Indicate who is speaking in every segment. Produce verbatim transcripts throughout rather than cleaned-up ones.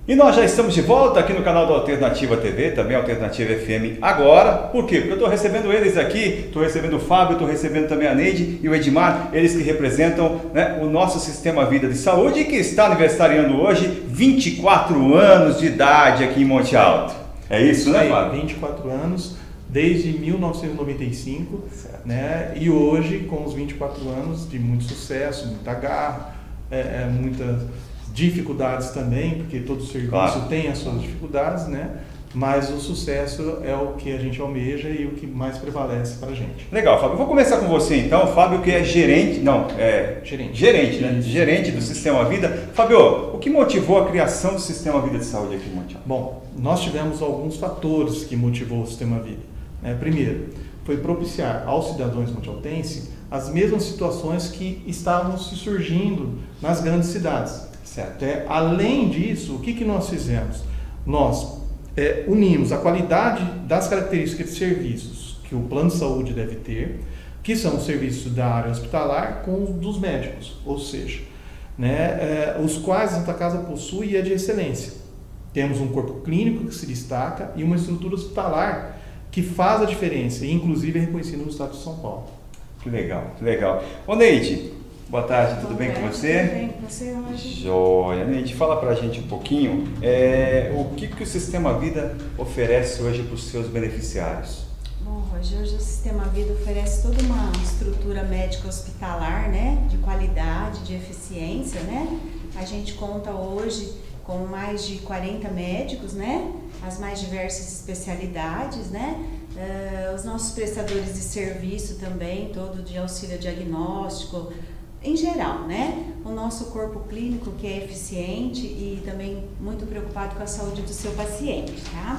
Speaker 1: E nós já estamos de volta aqui no canal da Alternativa T V, também Alternativa F M agora. Por quê? Porque eu estou recebendo eles aqui, estou recebendo o Fábio, estou recebendo também a Neide e o Edmar, eles que representam, né, o nosso Sistema Vida de Saúde, que está aniversariando hoje vinte e quatro anos de idade aqui em Monte Alto. É isso, né, Fábio?
Speaker 2: vinte e quatro anos, desde mil novecentos e noventa e cinco, né? E hoje, com os vinte e quatro anos de muito sucesso, muita garra, é, é, muitas dificuldades também, porque todo serviço claro. tem as suas dificuldades, né? Mas o sucesso é o que a gente almeja e o que mais prevalece para a gente.
Speaker 1: Legal, Fábio. Eu vou começar com você então, Fábio, que é gerente, não, é
Speaker 2: gerente,
Speaker 1: gerente, né? Gerente do Sistema Vida. Fábio, o que motivou a criação do Sistema Vida de Saúde aqui em Monte Alto?
Speaker 2: Bom, nós tivemos alguns fatores que motivou o Sistema Vida. É, primeiro, foi propiciar aos cidadãos montealtenses as mesmas situações que estavam se surgindo nas grandes cidades.
Speaker 1: Certo.
Speaker 2: É, além disso, o que, que nós fizemos? Nós é, unimos a qualidade das características de serviços que o plano de saúde deve ter, que são os serviços da área hospitalar, com os dos médicos, ou seja, né, é, os quais a Santa Casa possui e é de excelência. Temos um corpo clínico que se destaca e uma estrutura hospitalar que faz a diferença, e inclusive é reconhecido no estado de São Paulo.
Speaker 1: Que legal, que legal. Ô Neide, boa tarde, tudo
Speaker 3: Boa
Speaker 1: bem
Speaker 3: tarde,
Speaker 1: com você?
Speaker 3: Tudo bem com você hoje?
Speaker 1: Joia. Neide, fala pra gente um pouquinho é, o que, que o Sistema Vida oferece hoje para os seus beneficiários.
Speaker 3: Bom, Roger, hoje o Sistema Vida oferece toda uma estrutura médica hospitalar, né, de qualidade, de eficiência, né? A gente conta hoje com mais de quarenta médicos, né? As mais diversas especialidades, né? Uh, os nossos prestadores de serviço também, todo de auxílio diagnóstico, em geral, né? O nosso corpo clínico que é eficiente e também muito preocupado com a saúde do seu paciente, tá?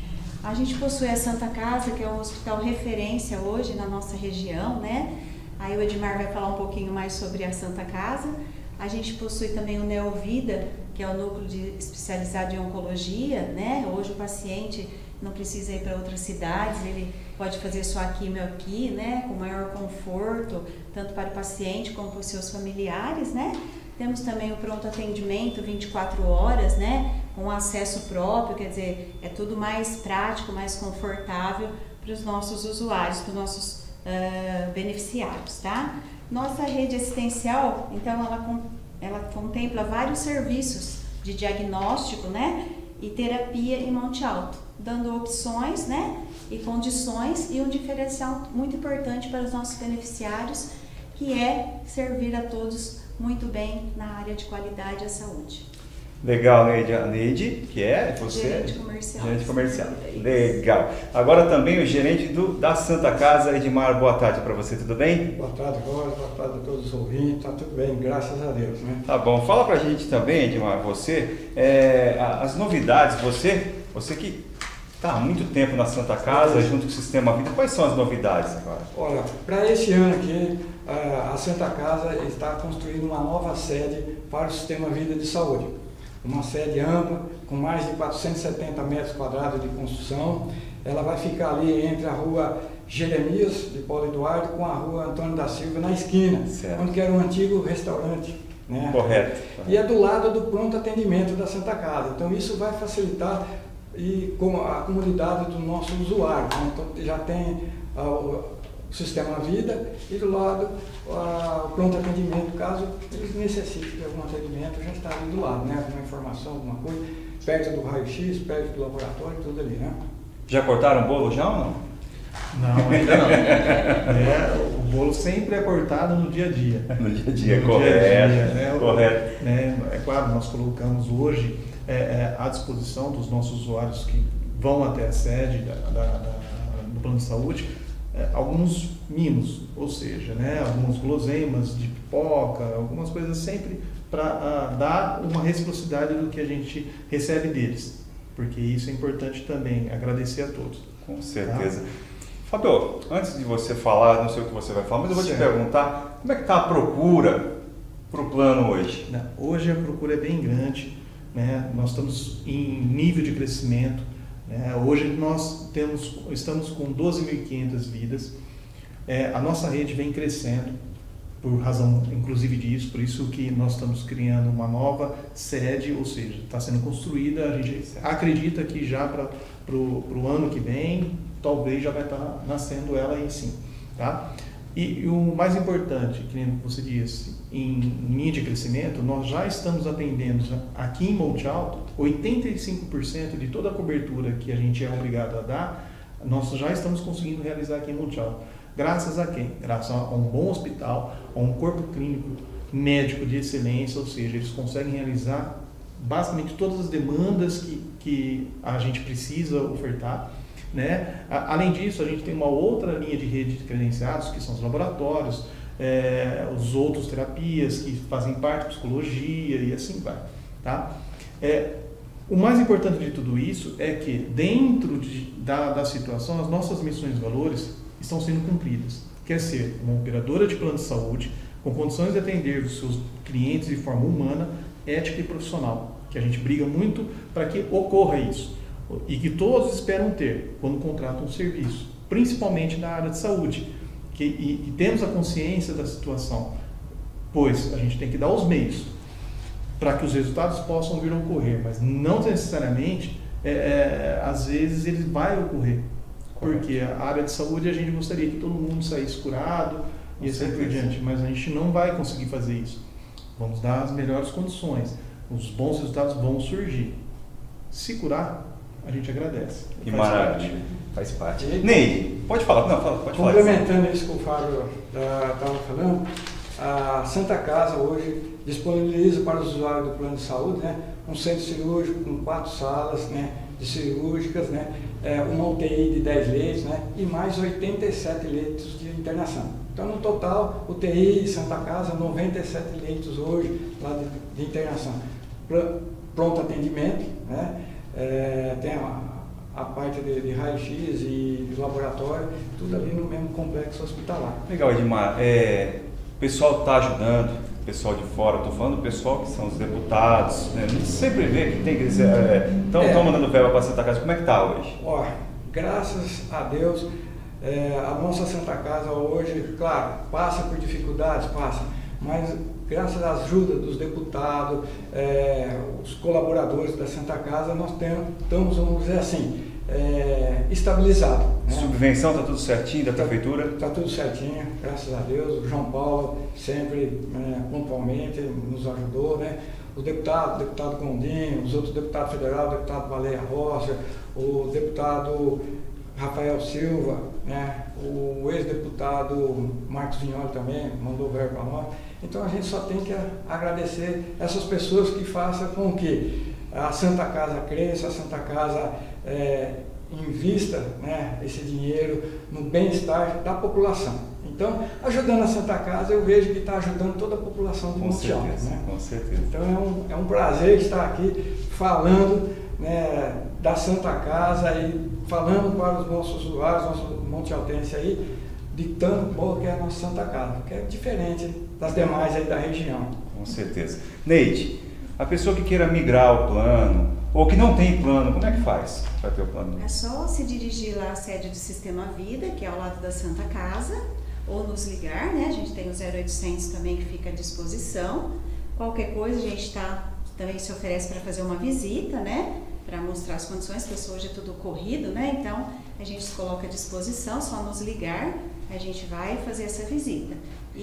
Speaker 3: A gente possui a Santa Casa, que é um hospital referência hoje na nossa região, né? Aí o Edmar vai falar um pouquinho mais sobre a Santa Casa. A gente possui também o Neovida, que é o núcleo de especializado em oncologia, né? Hoje o paciente não precisa ir para outras cidades, ele pode fazer sua quimio aqui, né? Com maior conforto, tanto para o paciente como para os seus familiares, né? Temos também o pronto atendimento vinte e quatro horas, né? Com acesso próprio, quer dizer, é tudo mais prático, mais confortável para os nossos usuários, para os nossos uh, beneficiários, tá? Nossa rede assistencial, então, ela, ela contempla vários serviços de diagnóstico, né, e terapia em Monte Alto, dando opções, né, e condições e um diferencial muito importante para os nossos beneficiários, que é servir a todos muito bem na área de qualidade e saúde.
Speaker 1: Legal, Neide. A Neide, que é você?
Speaker 3: Gerente comercial.
Speaker 1: Gerente comercial. Legal. Agora também o gerente do, da Santa Casa, Edmar. Boa tarde para você, tudo bem?
Speaker 4: Boa tarde, Rosa. Boa tarde a todos os ouvintes. Tá tudo bem, graças a Deus, né?
Speaker 1: Tá bom. Fala pra gente também, Edmar, você, é, as novidades, você, você que está há muito tempo na Santa Casa, junto com o Sistema Vida, quais são as novidades agora?
Speaker 4: Olha, para esse ano aqui, a Santa Casa está construindo uma nova sede para o Sistema Vida de Saúde. Uma sede ampla, com mais de quatrocentos e setenta metros quadrados de construção. Ela vai ficar ali entre a rua Jeremias de Paulo Eduardo com a rua Antônio da Silva, na esquina, certo. Onde era um antigo restaurante. Né?
Speaker 1: Correto.
Speaker 4: E é do lado do pronto atendimento da Santa Casa. Então isso vai facilitar e com a comunidade do nosso usuário. Né? Então já tem ah, o Sistema Vida e do lado ah, o pronto atendimento, caso eles necessitem de algum atendimento, já está ali do lado, né? Alguma informação, alguma coisa, perto do raio-x, perto do laboratório, tudo ali, né?
Speaker 1: Já cortaram o bolo já ou não?
Speaker 2: Não, ainda não. É, o bolo sempre é cortado no dia a dia.
Speaker 1: No dia a dia,
Speaker 2: no
Speaker 1: correto.
Speaker 2: Dia a dia, né?
Speaker 1: Correto.
Speaker 2: Né? É claro, nós colocamos hoje é, é, à disposição dos nossos usuários que vão até a sede da, da, da, do plano de saúde é, alguns mimos, ou seja, né, alguns guloseimas de pipoca, algumas coisas sempre para uh, dar uma reciprocidade do que a gente recebe deles, porque isso é importante também, agradecer a todos.
Speaker 1: Com certeza. Tá? Fábio, antes de você falar, não sei o que você vai falar, mas eu vou certo. te perguntar, como é que está a procura para o plano hoje?
Speaker 2: Não, hoje a procura é bem grande, né? Nós estamos em nível de crescimento, né? Hoje nós temos, estamos com doze mil e quinhentas vidas, é, a nossa rede vem crescendo, por razão, inclusive disso, por isso que nós estamos criando uma nova sede, ou seja, está sendo construída, a gente acredita que já para o ano que vem, talvez já vai estar nascendo ela aí sim, tá? E, e o mais importante, que nem você disse, em linha de crescimento, nós já estamos atendendo aqui em Monte Alto, oitenta e cinco por cento de toda a cobertura que a gente é obrigado a dar, nós já estamos conseguindo realizar aqui em Monte Alto. Graças a quem? Graças a um bom hospital, a um corpo clínico médico de excelência, ou seja, eles conseguem realizar basicamente todas as demandas que, que a gente precisa ofertar, né? Além disso, a gente tem uma outra linha de rede de credenciados, que são os laboratórios, é, os outros terapias que fazem parte, psicologia e assim vai, tá? É, o mais importante de tudo isso é que dentro de, da, da situação, as nossas missões e valores estão sendo cumpridas. Quer ser uma operadora de plano de saúde, com condições de atender os seus clientes de forma humana, ética e profissional, que a gente briga muito para que ocorra isso, e que todos esperam ter quando contratam um serviço, principalmente na área de saúde, que, e, e temos a consciência da situação, pois a gente tem que dar os meios para que os resultados possam vir a ocorrer, mas não necessariamente, é, é, às vezes, ele vai ocorrer. Porque a área de saúde a gente gostaria que todo mundo saísse curado e assim por diante, mas a gente não vai conseguir fazer isso. Vamos dar as melhores condições, os bons resultados vão surgir. Se curar, a gente agradece.
Speaker 1: Que maravilha, faz parte. Neide, pode falar, não, fala, pode falar.
Speaker 4: Complementando isso que o Fábio estava falando, a Santa Casa hoje disponibiliza para os usuários do plano de saúde, né, um centro cirúrgico com quatro salas, né, de cirúrgicas, né, é, uma U T I de dez leitos, né, e mais oitenta e sete leitos de internação. Então, no total, U T I Santa Casa, noventa e sete leitos hoje lá de, de internação. Pronto atendimento, né, é, tem a, a parte de, de raio-x e de laboratório, tudo ali no mesmo complexo hospitalar.
Speaker 1: Legal, Edmar. É, o pessoal está ajudando, o pessoal de fora, estou falando do pessoal que são os deputados, né? A gente sempre vê que tem que dizer, estão é, é, mandando verba para a Santa Casa, como é que está hoje?
Speaker 4: Ó, graças a Deus, é, a nossa Santa Casa hoje, claro, passa por dificuldades, passa, mas graças à ajuda dos deputados, é, os colaboradores da Santa Casa, nós temos, estamos, vamos dizer assim, é, estabilizado. Né?
Speaker 1: Subvenção está tudo certinho da prefeitura?
Speaker 4: Está tudo certinho, graças a Deus. O João Paulo sempre, né, pontualmente nos ajudou, né? Os deputados, o deputado Gondinho, os outros deputados federais, o deputado Baleia Rocha, o deputado Rafael Silva, né? O ex-deputado Marcos Vignoli também mandou verbo para nós. Então a gente só tem que agradecer essas pessoas que façam com que a Santa Casa cresça, a Santa Casa é, invista, né, esse dinheiro no bem-estar da população. Então, ajudando a Santa Casa, eu vejo que está ajudando toda a população do Monte Alto. Né?
Speaker 1: Com certeza.
Speaker 4: Então, é um, é um prazer estar aqui falando, né, da Santa Casa e falando para os nossos usuários, nossos montealtenses aí, de tão boa que é a nossa Santa Casa, que é diferente das demais aí da região.
Speaker 1: Com certeza. Neide, a pessoa que queira migrar o plano, ou que não tem plano, como é que faz para ter o plano?
Speaker 3: É só se dirigir lá à sede do Sistema Vida, que é ao lado da Santa Casa, ou nos ligar, né? A gente tem o zero oitocentos também que fica à disposição. Qualquer coisa a gente tá, também se oferece para fazer uma visita, né? Para mostrar as condições, porque hoje é tudo corrido, né? Então a gente se coloca à disposição, só nos ligar, a gente vai fazer essa visita.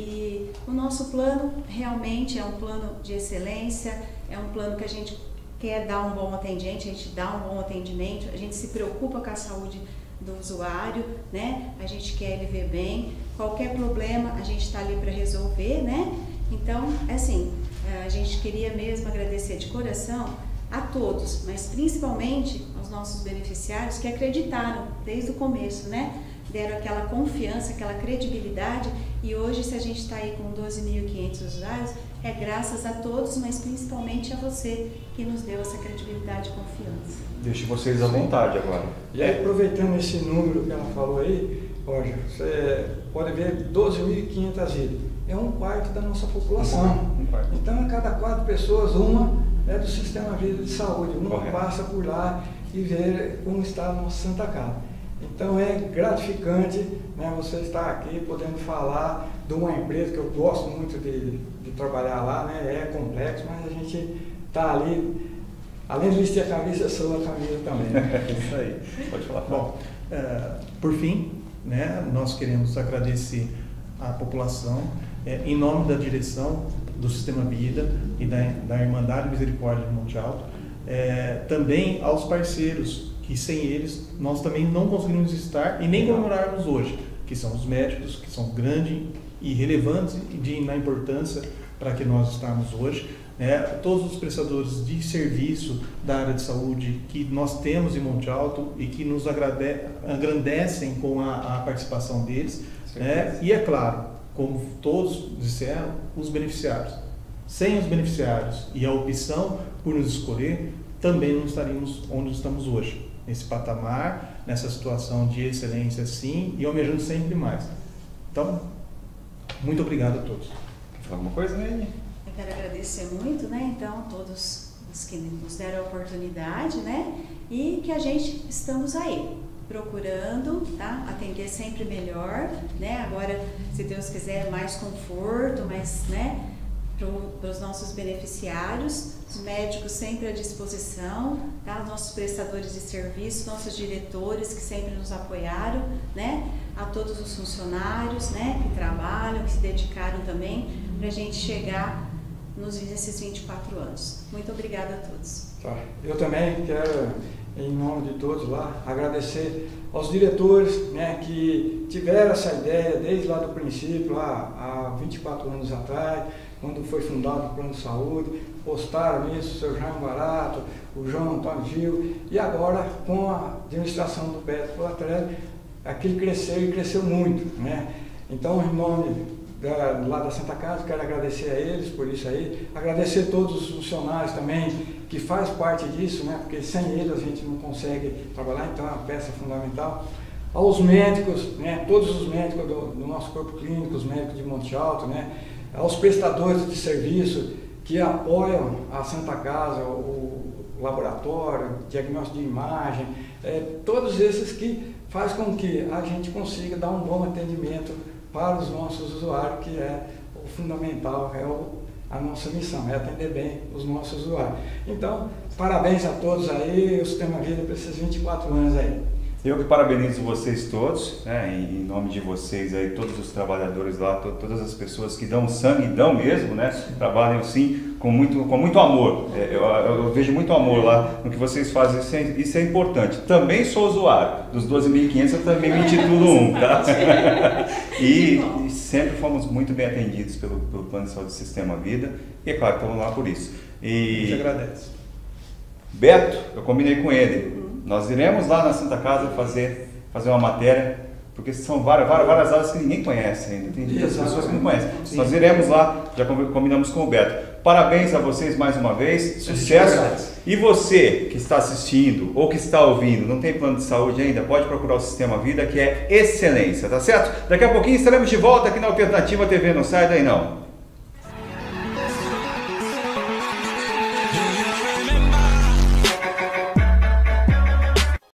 Speaker 3: E o nosso plano realmente é um plano de excelência, é um plano que a gente quer dar um bom atendimento, a gente dá um bom atendimento, a gente se preocupa com a saúde do usuário, né? A gente quer ele ver bem, qualquer problema a gente está ali para resolver, né? Então, assim, a gente queria mesmo agradecer de coração a todos, mas principalmente aos nossos beneficiários que acreditaram desde o começo, né? Deram aquela confiança, aquela credibilidade, e hoje, se a gente está aí com doze mil e quinhentos usuários, é graças a todos, mas principalmente a você que nos deu essa credibilidade e confiança.
Speaker 1: Deixe vocês à vontade agora.
Speaker 4: E aí, aproveitando esse número que ela falou aí, Roger, você pode ver doze mil e quinhentas vidas. É um quarto da nossa população.
Speaker 1: Um quarto.
Speaker 4: Então, a cada quatro pessoas, uma é do Sistema Vida de Saúde. Uma Correto. Passa por lá e vê como está a nossa Santa Casa. Então é gratificante, né, você estar aqui podendo falar de uma empresa que eu gosto muito de, de trabalhar lá, né, é complexo, mas a gente está ali, além de vestir a camisa, eu sou a camisa também.
Speaker 1: Né? Isso aí, pode falar.
Speaker 2: Bom, uh, por fim, né, nós queremos agradecer à população, é, em nome da direção do Sistema Vida e da, da Irmandade Misericórdia de Monte Alto, é, também aos parceiros, que sem eles nós também não conseguimos estar e nem comemorarmos hoje, que são os médicos, que são grandes e relevantes de, na importância para que nós estamos hoje, né? Todos os prestadores de serviço da área de saúde que nós temos em Monte Alto e que nos agrade, agrandecem com a, a participação deles, né? E é claro, como todos disseram, os beneficiários. Sem os beneficiários e a opção por nos escolher, também não estaríamos onde estamos hoje. Nesse patamar, nessa situação de excelência sim, e almejando sempre mais. Então, muito obrigado a todos.
Speaker 1: Quer falar alguma coisa, né?
Speaker 3: Eu quero agradecer muito, né, então, todos os que nos deram a oportunidade, né, e que a gente estamos aí, procurando, tá, atender sempre melhor, né, agora, se Deus quiser, mais conforto, mais, né, para os nossos beneficiários, os médicos sempre à disposição, tá? Os nossos prestadores de serviço, nossos diretores que sempre nos apoiaram, né? A todos os funcionários, né? Que trabalham, que se dedicaram também para a gente chegar nos nesses vinte e quatro anos. Muito obrigada a todos.
Speaker 4: Tá. Eu também quero, em nome de todos lá, agradecer aos diretores, né, que tiveram essa ideia desde lá do princípio, lá há vinte e quatro anos atrás, quando foi fundado o Plano de Saúde, postaram isso, o seu Jaime Barato, o João Antônio Gil, e agora com a administração do Beto Colatrelli, aquilo cresceu e cresceu muito, né? Então, em nome da, lá da Santa Casa, quero agradecer a eles por isso aí, agradecer a todos os funcionários também, que faz parte disso, né? Porque sem eles a gente não consegue trabalhar, então é uma peça fundamental. Aos médicos, né? Todos os médicos do, do nosso corpo clínico, os médicos de Monte Alto, né? Aos prestadores de serviço que apoiam a Santa Casa, o laboratório, diagnóstico de imagem, é, todos esses que fazem com que a gente consiga dar um bom atendimento para os nossos usuários, que é o fundamental, é o, a nossa missão, é atender bem os nossos usuários. Então, parabéns a todos aí, o Sistema Vida para esses vinte e quatro anos aí.
Speaker 1: Eu que parabenizo vocês todos, né, em nome de vocês aí, todos os trabalhadores lá, to todas as pessoas que dão sangue, dão mesmo, né, trabalham sim com muito, com muito amor. É, eu, eu vejo muito amor lá no que vocês fazem, isso é, isso é importante. Também sou usuário, dos doze mil e quinhentos eu também me intitulo um, tá? E, e sempre fomos muito bem atendidos pelo, pelo Plano de Saúde do Sistema Vida, e é claro, estamos lá por isso. E...
Speaker 2: Te agradeço.
Speaker 1: Beto, eu combinei com ele. Nós iremos lá na Santa Casa fazer, fazer uma matéria, porque são várias, várias, várias áreas que ninguém conhece ainda, tem muitas pessoas que não conhecem. Sim. Nós iremos lá, já combinamos com o Beto. Parabéns a vocês mais uma vez, sucesso! E você que está assistindo ou que está ouvindo, não tem plano de saúde ainda, pode procurar o Sistema Vida, que é excelência, tá certo? Daqui a pouquinho estaremos de volta aqui na Alternativa T V, não sai daí não.